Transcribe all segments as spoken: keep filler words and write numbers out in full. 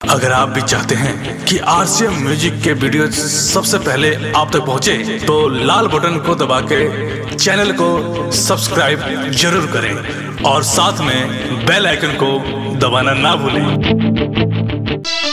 अगर आप भी चाहते हैं कि आरसीएम म्यूजिक के वीडियो सबसे पहले आप तक पहुंचे, तो लाल बटन को दबा के चैनल को सब्सक्राइब जरूर करें और साथ में बेल आइकन को दबाना ना भूलें।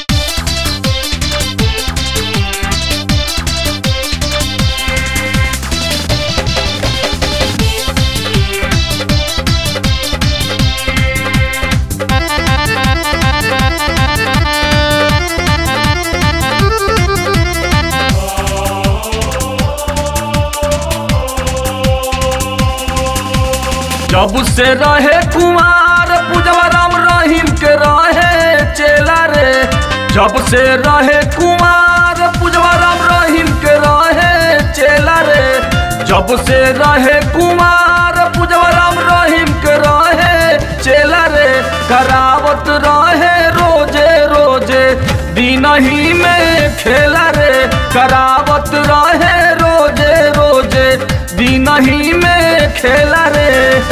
जब से रहे कुमार पूजवा राम रहीम के रहे चेला रे। जब से रहे कुमार पूजवा राम रहीम के रहे चेला रे। जब से रहे कुमार पूजवा राम रहीम के रहे चेला रे। करावत रहे रोजे रोजे दिन ही में खेला रे। करावत रहे रोजे रोजे दिन ही में खेला रे।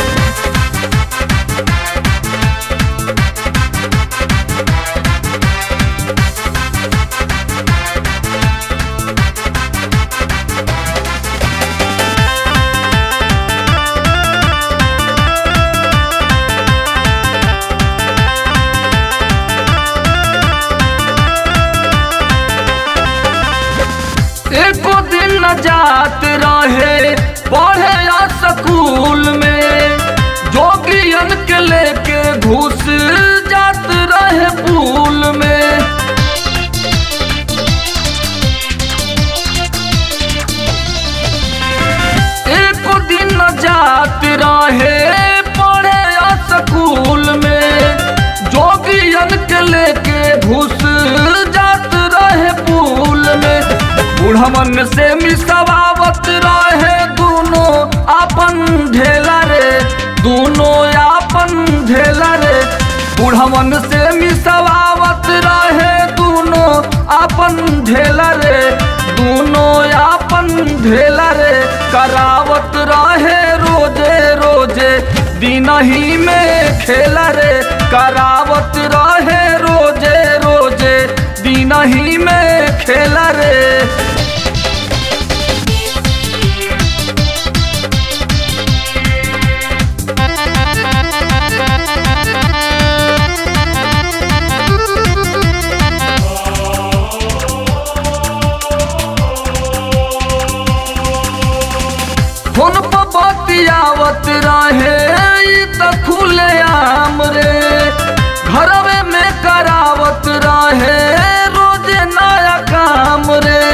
एको दिन न जात रहे पढ़े या स्कूल में। जोगियन के लेके घुस जात रहे पूल में। एको दिन न जात रहे पढ़े या स्कूल में। जोगियन के लेके घुस जात रहे पूल में। बुढ़वन से मिसवावत रहे दोनों आपन ढेला रे। दोनों आपन ढेला रे। बुढ़वन से मिसवावत रहे दोनों आपन ढेला रे। दोनों आपन ढेला रे। करावत रहे रोजे रोजे दिन ही में खेला रे। करावत रहे रोजे रोजे दिन ही में खेला रे। फोन पर बतियावत रहे त खुले आम रे। घरवे में करावत रहे रोजे नया काम रे।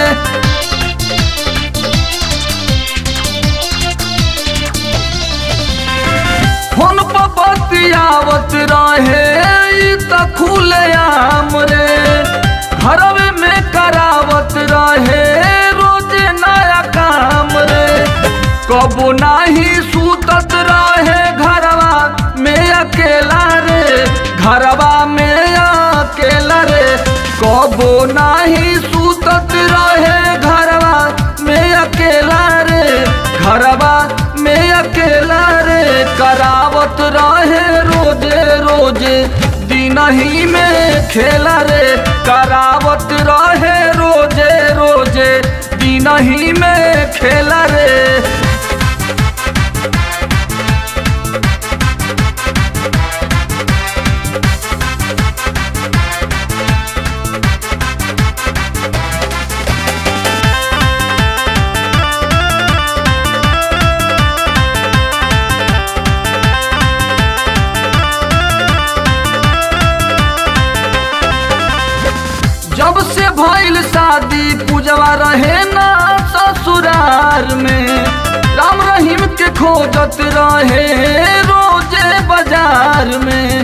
फोन पर बतियावत रहे त खुले आम रे। घरवे में करावत रहे रोजे नया काम रे। कबो नाही सूतत रहे घरवा में अकेला रे। घरवा में अकेला रे। कबो नाही सूतत रहे घरवा में अकेला रे। घरवा में अकेला रे। करावत रहे रोजे रोजे दिन ही में खेला रे। करावत रहे रोजे रोजे दिन ही में खेला रे। जब से भइल शादी पूजवा रहे ना ससुरार में। राम रहीम के खोजत रहे रोजे बाजार में।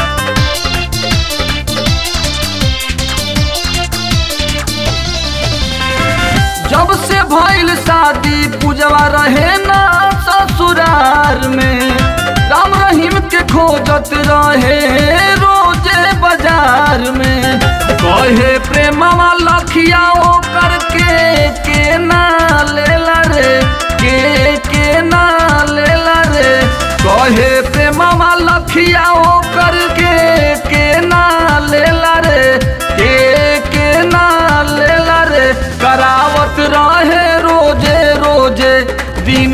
जब से भइल शादी पूजवा रहे ना ससुरार में। राम रहीम के खोजत रहे रोजे बाजार में। कहे प्रेमवा लखिया ओ करके के ना लेला रे। के के ना लेला रे। कहे प्रेमवा लखिया ओ करके के ना लेला रे।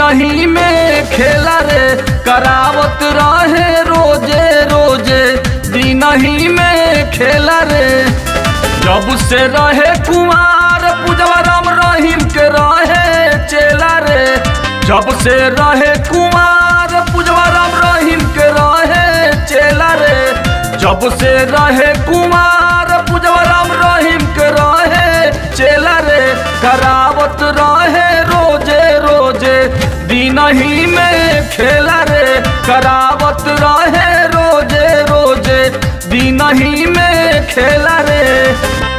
दिनही में खेला रे करावत रहे रोजे रोजे दिनही में खेला रे। जब से रहे कुमार पूजवा राम रहीम के रहे चेला रे। जब से रहे कुमार पूजवा राम रहीम के रहे चेला रे। जब से रहे कुमार पूजवा राम रहीम के रहे चेला रे करावत रहे रोजे रोजे दिनही में खेला रे करावत रहे रोजे रोजे दिनही में खेला रे।